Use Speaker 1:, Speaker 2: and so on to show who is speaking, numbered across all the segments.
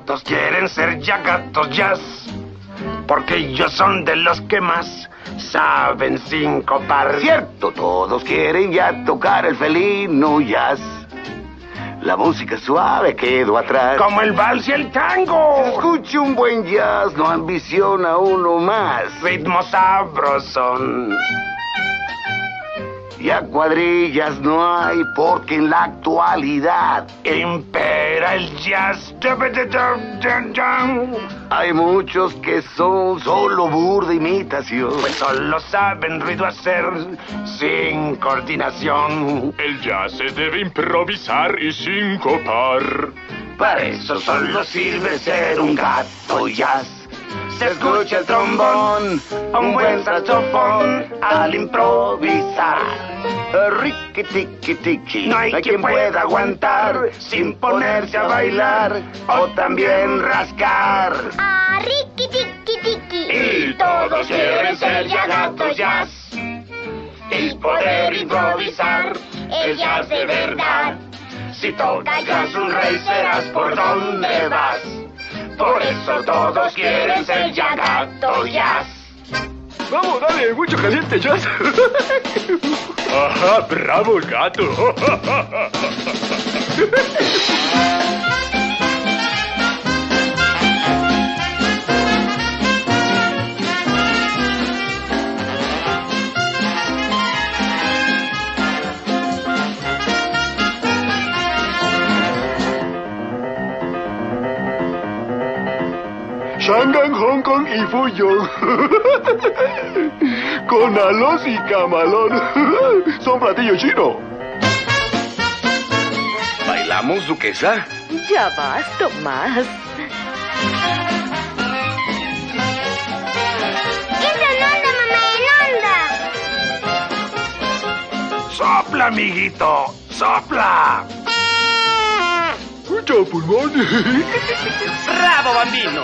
Speaker 1: Todos quieren ser ya gatos jazz, porque ellos son de los que más saben sincopar.
Speaker 2: Cierto, todos quieren ya tocar el felino jazz. La música suave quedó atrás.
Speaker 1: Como el vals y el tango.
Speaker 2: Escuche un buen jazz, no ambiciona uno más.
Speaker 1: Ritmo sabrosón.
Speaker 2: Ya cuadrillas no hay, porque en la actualidad
Speaker 1: impera el jazz.
Speaker 2: Hay muchos que son solo burda imitación.
Speaker 1: Pues solo saben ruido hacer sin coordinación.
Speaker 3: El jazz se debe improvisar y sincopar.
Speaker 1: Para eso solo sirve ser un gato jazz. Se escucha el trombón, un buen saxofón al improvisar.
Speaker 2: Riqui tiqui tiqui.
Speaker 1: No hay quien pueda aguantar sin ponerse a bailar o también rascar.
Speaker 4: Ah, riqui tiqui tiqui.
Speaker 1: Y todos quieren ser ya gatos jazz y poder improvisar el jazz de verdad. Si tocas jazz un rey serás por donde vas. Por eso todos quieren ser ya gatos jazz.
Speaker 3: Vamos, dale, mucho caliente jazz. Ajá, bravo gato. Shanghai, Hong Kong y Fuyong. Con alos y camalón. Son platillos chinos.
Speaker 2: ¿Bailamos, duquesa?
Speaker 5: Ya vas, Tomás.
Speaker 4: ¡Entra en onda, mamá, en onda!
Speaker 1: ¡Sopla, amiguito! ¡Sopla!
Speaker 3: Mucho pulmón.
Speaker 6: ¡Bravo, bambino!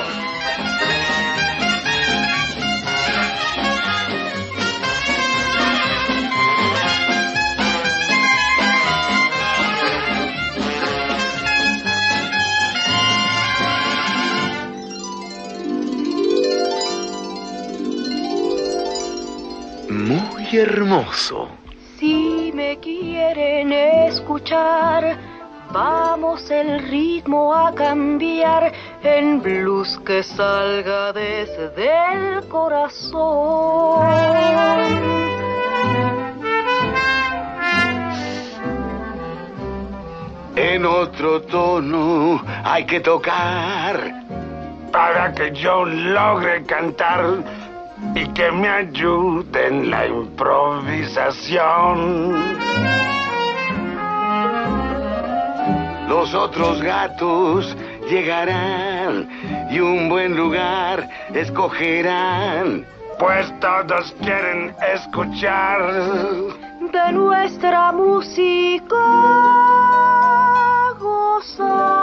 Speaker 2: Muy hermoso.
Speaker 5: Si me quieren escuchar, vamos el ritmo a cambiar en blues que salga desde el corazón.
Speaker 2: En otro tono hay que tocar.
Speaker 1: Para que yo logre cantar y que me ayude en la improvisación.
Speaker 2: Los otros gatos llegarán y un buen lugar escogerán.
Speaker 1: Pues todos quieren escuchar
Speaker 5: De nuestra música gozar.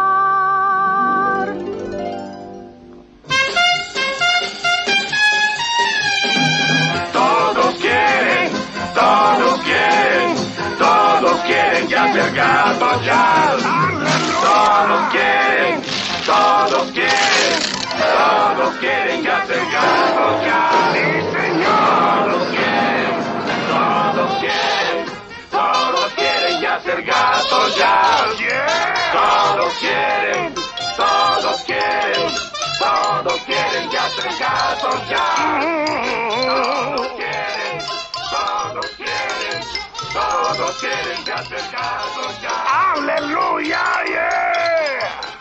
Speaker 1: Todos quieren, todos quieren, todos quieren ya ser gatos jazz. Todos quieren, todos quieren, todos quieren ya ser gatos jazz. Sí, señor. Todos quieren, todos quieren ya ser gatos jazz. Todos quieren, todos quieren, todos quieren ya ser gatos jazz. Todos quieren, todos quieren, todos quieren ya ser gatos jazz. ¡Aleluya! ¡Yeah!